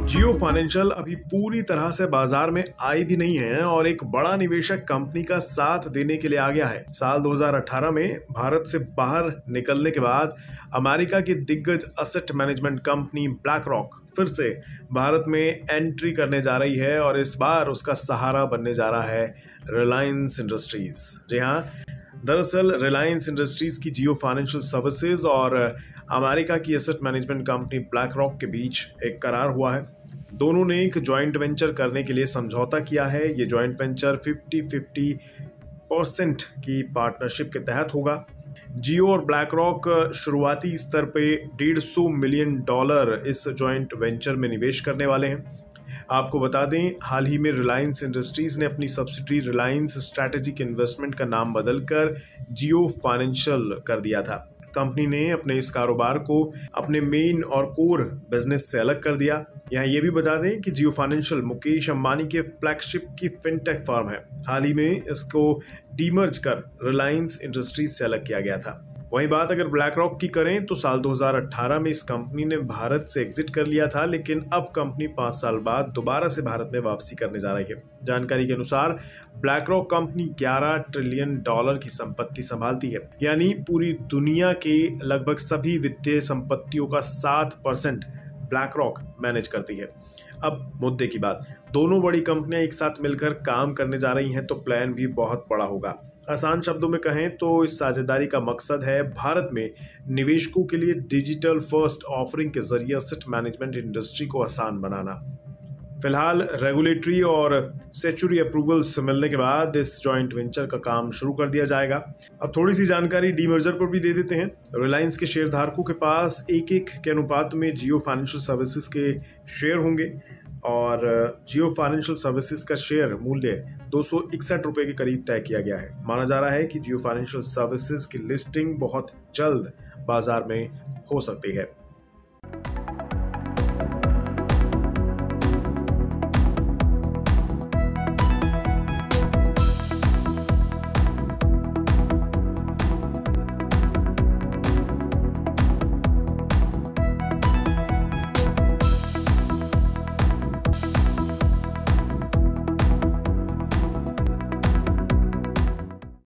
जियो financial अभी पूरी तरह से बाजार में आई भी नहीं है और एक बड़ा निवेशक कंपनी का साथ देने के लिए आ गया है। साल 2018 में भारत से बाहर निकलने के बाद अमेरिका की दिग्गज asset management company BlackRock फिर से भारत में एंट्री करने जा रही है और इस बार उसका सहारा बनने जा रहा है रिलायंस इंडस्ट्रीज। जी हाँ, दरअसल रिलायंस इंडस्ट्रीज की जियो फाइनेंशियल सर्विसेज और अमेरिका की asset management company BlackRock के बीच एक करार हुआ है। दोनों ने एक जॉइंट वेंचर करने के लिए समझौता किया है। ये जॉइंट वेंचर 50-50% की पार्टनरशिप के तहत होगा। जियो और ब्लैक रॉक शुरुआती स्तर पे $150 मिलियन इस जॉइंट वेंचर में निवेश करने वाले हैं। आपको बता दें, हाल ही में रिलायंस इंडस्ट्रीज ने अपनी सब्सिडरी रिलायंस स्ट्रैटेजिक इन्वेस्टमेंट का नाम बदलकर जियो फाइनेंशियल कर दिया था। कंपनी ने अपने इस कारोबार को अपने मेन और कोर बिजनेस से अलग कर दिया। यहाँ ये भी बता दें कि जियो फाइनेंशियल मुकेश अंबानी के फ्लैगशिप की फिनटेक फर्म है। हाल ही में इसको डीमर्ज कर रिलायंस इंडस्ट्रीज से अलग किया गया था। वहीं बात अगर ब्लैक रॉक की करें तो साल 2018 में इस कंपनी ने भारत से एग्जिट कर लिया था, लेकिन अब कंपनी 5 साल बाद दोबारा से भारत में वापसी करने जा रही है। जानकारी के अनुसार ब्लैक रॉक कंपनी $11 ट्रिलियन की संपत्ति संभालती है, यानी पूरी दुनिया के लगभग सभी वित्तीय संपत्तियों का 7% ब्लैक रॉक मैनेज करती है। अब मुद्दे की बात, दोनों बड़ी कंपनियां एक साथ मिलकर काम करने जा रही हैं तो प्लान भी बहुत बड़ा होगा। आसान शब्दों में कहें तो इस साझेदारी का मकसद है भारत में निवेशकों के लिए डिजिटल फर्स्ट ऑफरिंग के जरिए एसेट मैनेजमेंट इंडस्ट्री को आसान बनाना। फिलहाल रेगुलेटरी और स्टैट्यूटरी अप्रूवल्स मिलने के बाद इस जॉइंट वेंचर का काम शुरू कर दिया जाएगा। अब थोड़ी सी जानकारी डीमर्जर पर भी दे देते हैं। रिलायंस के शेयरधारकों के पास 1-1 के अनुपात में जियो फाइनेंशियल सर्विसेज के शेयर होंगे और जियो फाइनेंशियल सर्विसेज का शेयर मूल्य 261 रुपए के करीब तय किया गया है। माना जा रहा है कि जियो फाइनेंशियल सर्विसेज की लिस्टिंग बहुत जल्द बाजार में हो सकती है।